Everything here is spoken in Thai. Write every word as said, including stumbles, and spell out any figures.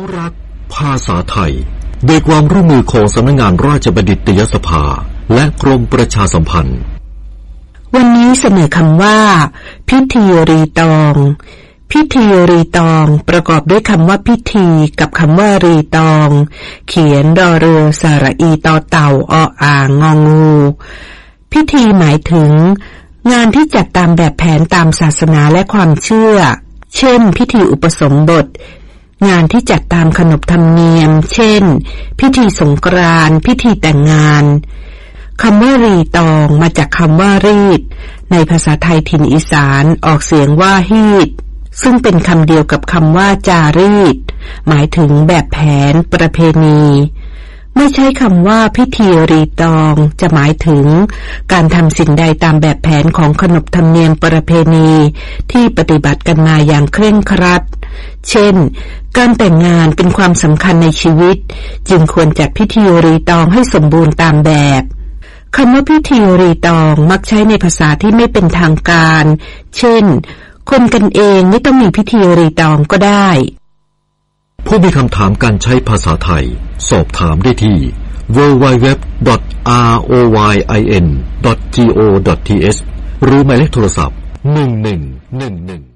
นุรักษ์ภาษาไทยโดยความร่วมมือของสำนักงานราชบัณฑิตยสภาและกรมประชาสัมพันธ์วันนี้เสนอคำว่าพิธีรีตองพิธีรีตองประกอบด้วยคำว่าพิธีกับคำว่ารีตองเขียนรอเรือสระอีต่อเต่าออ่างงองูพิธีหมายถึงงานที่จัดตามแบบแผนตามศาสนาและความเชื่อเช่นพิธีอุปสมบทงานที่จัดตามขนบธรรมเนียมเช่นพิธีสงกรานต์พิธีแต่งงานคำว่ารีตองมาจากคำว่ารีดในภาษาไทยถิ่นอีสานออกเสียงว่าฮีดซึ่งเป็นคำเดียวกับคำว่าจารีตหมายถึงแบบแผนประเพณีไม่ใช่คำว่าพิธีรีตองจะหมายถึงการทำสิ่งใดตามแบบแผนของขนบธรรมเนียมประเพณีที่ปฏิบัติกันมาอย่างเคร่งครัดเช่นการแต่งงานเป็นความสำคัญในชีวิตจึงควรจัดพิธีรีตองให้สมบูรณ์ตามแบบคำว่าพิธีรีตองมักใช้ในภาษาที่ไม่เป็นทางการเช่นคนกันเองไม่ต้องมีพิธีรีตองก็ได้ผู้มีคำถามการใช้ภาษาไทยสอบถามได้ที่ ดับเบิลยู ดับเบิลยู ดับเบิลยู ดอท อาร์ โอ วาย ไอ เอ็น ดอท จี โอ ดอท ที เอช หรือหมายเลขโทรศัพท์หนึ่งหนึ่งหนึ่งหนึ่ง